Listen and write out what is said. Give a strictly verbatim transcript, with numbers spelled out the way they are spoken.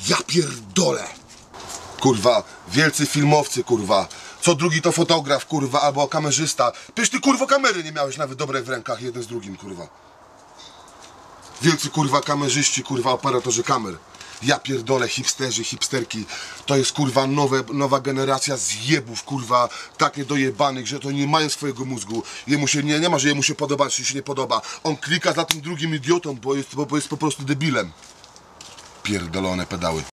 Ja pierdolę. Kurwa, wielcy filmowcy, kurwa. Co drugi to fotograf, kurwa, albo kamerzysta. Przecież ty, kurwa, kamery nie miałeś nawet dobrej w rękach, jeden z drugim, kurwa. Wielcy, kurwa, kamerzyści, kurwa, operatorzy kamer. Ja pierdolę, hipsterzy, hipsterki. To jest, kurwa, nowe, nowa generacja zjebów, kurwa, tak niedojebanych, że to nie mają swojego mózgu. Jemu się nie, nie ma, że jemu się podoba, czy się nie podoba. On klika za tym drugim idiotą, bo jest, bo jest po prostu debilem. Pierdolone pedały.